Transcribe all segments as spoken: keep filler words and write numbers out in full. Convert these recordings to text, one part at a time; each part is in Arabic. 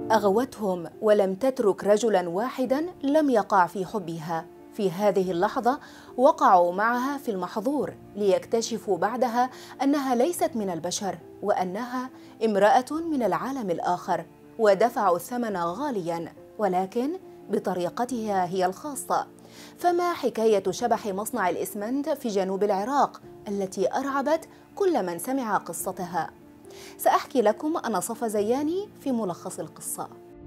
أغوتهم ولم تترك رجلاً واحداً لم يقع في حبها. في هذه اللحظة وقعوا معها في المحظور ليكتشفوا بعدها أنها ليست من البشر وأنها امرأة من العالم الآخر، ودفعوا الثمن غالياً ولكن بطريقتها هي الخاصة. فما حكاية شبح مصنع الإسمنت في جنوب العراق التي أرعبت كل من سمع قصتها؟ سأحكي لكم أنا صفا زياني في ملخص القصة.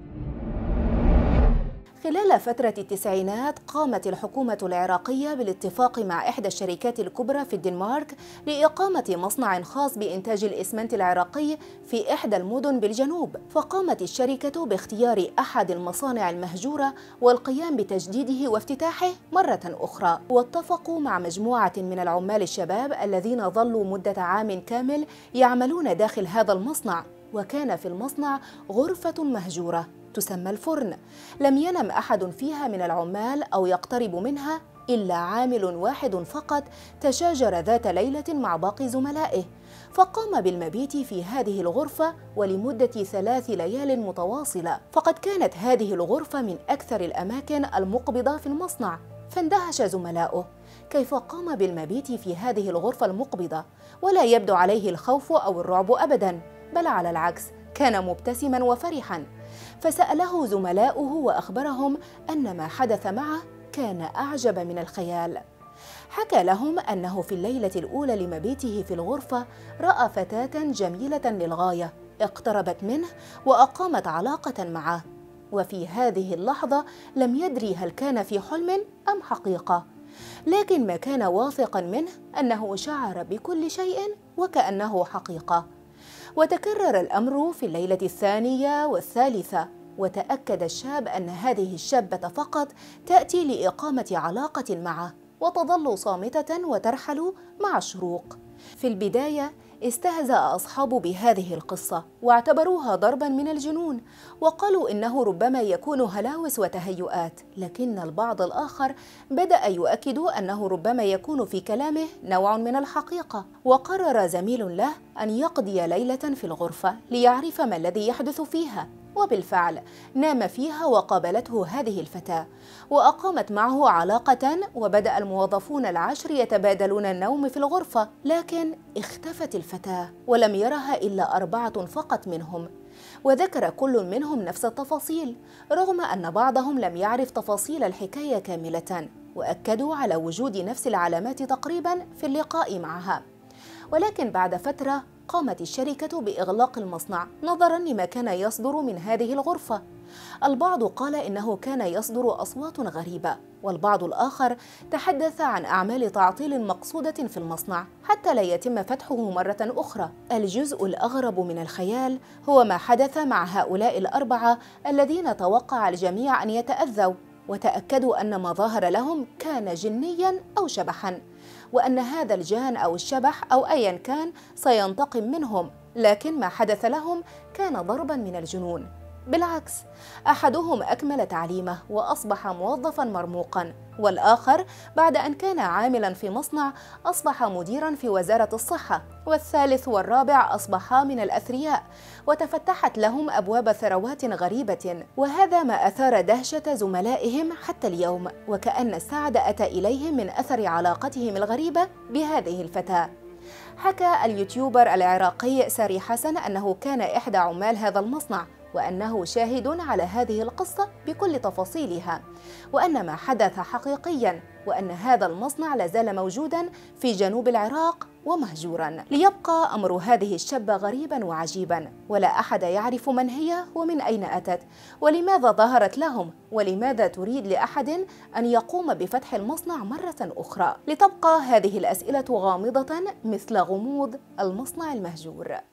خلال فترة التسعينات قامت الحكومة العراقية بالاتفاق مع إحدى الشركات الكبرى في الدنمارك لإقامة مصنع خاص بإنتاج الإسمنت العراقي في إحدى المدن بالجنوب. فقامت الشركة باختيار أحد المصانع المهجورة والقيام بتجديده وافتتاحه مرة أخرى، واتفقوا مع مجموعة من العمال الشباب الذين ظلوا مدة عام كامل يعملون داخل هذا المصنع. وكان في المصنع غرفة مهجورة تسمى الفرن، لم ينم أحد فيها من العمال أو يقترب منها إلا عامل واحد فقط تشاجر ذات ليلة مع باقي زملائه، فقام بالمبيت في هذه الغرفة ولمدة ثلاث ليال متواصلة. فقد كانت هذه الغرفة من أكثر الأماكن المقبضة في المصنع، فاندهش زملاؤه كيف قام بالمبيت في هذه الغرفة المقبضة ولا يبدو عليه الخوف أو الرعب أبداً، بل على العكس كان مبتسماً وفرحاً. فسأله زملاؤه وأخبرهم أن ما حدث معه كان أعجب من الخيال. حكى لهم أنه في الليلة الأولى لمبيته في الغرفة رأى فتاة جميلة للغاية اقتربت منه وأقامت علاقة معه، وفي هذه اللحظة لم يدري هل كان في حلم أم حقيقة، لكن ما كان واثقا منه أنه شعر بكل شيء وكأنه حقيقة. وتكرر الأمر في الليلة الثانية والثالثة، وتأكد الشاب أن هذه الشابة فقط تأتي لإقامة علاقة معه وتظل صامتة وترحل مع الشروق. في البداية استهزأ أصحابه بهذه القصة واعتبروها ضرباً من الجنون، وقالوا إنه ربما يكون هلاوس وتهيؤات، لكن البعض الآخر بدأ يؤكد أنه ربما يكون في كلامه نوع من الحقيقة. وقرر زميل له أن يقضي ليلة في الغرفة ليعرف ما الذي يحدث فيها، وبالفعل نام فيها وقابلته هذه الفتاة وأقامت معه علاقة، وبدأ الموظفون العشر يتبادلون النوم في الغرفة، لكن اختفت الفتاة ولم يرها إلا أربعة فقط منهم، وذكر كل منهم نفس التفاصيل رغم أن بعضهم لم يعرف تفاصيل الحكاية كاملة، وأكدوا على وجود نفس العلامات تقريبا في اللقاء معها. ولكن بعد فترة قامت الشركة بإغلاق المصنع نظراً لما كان يصدر من هذه الغرفة. البعض قال إنه كان يصدر أصوات غريبة، والبعض الآخر تحدث عن أعمال تعطيل مقصودة في المصنع حتى لا يتم فتحه مرة أخرى. الجزء الأغرب من الخيال هو ما حدث مع هؤلاء الأربعة الذين توقع الجميع أن يتأذوا، وتأكدوا أن ما ظهر لهم كان جنياً أو شبحاً، وأن هذا الجان أو الشبح أو أيا كان سينتقم منهم، لكن ما حدث لهم كان ضرباً من الجنون. بالعكس، أحدهم أكمل تعليمه وأصبح موظفاً مرموقاً، والآخر بعد أن كان عاملاً في مصنع أصبح مديراً في وزارة الصحة، والثالث والرابع أصبحا من الأثرياء وتفتحت لهم أبواب ثروات غريبة. وهذا ما أثار دهشة زملائهم حتى اليوم، وكأن السعد أتى إليهم من أثر علاقتهم الغريبة بهذه الفتاة. حكى اليوتيوبر العراقي ساري حسن أنه كان إحدى عمال هذا المصنع، وأنه شاهد على هذه القصة بكل تفاصيلها، وأن ما حدث حقيقياً، وأن هذا المصنع لازال موجوداً في جنوب العراق ومهجوراً. ليبقى أمر هذه الشابة غريباً وعجيباً، ولا أحد يعرف من هي ومن أين أتت ولماذا ظهرت لهم، ولماذا تريد لأحد أن يقوم بفتح المصنع مرة أخرى. لتبقى هذه الأسئلة غامضة مثل غموض المصنع المهجور.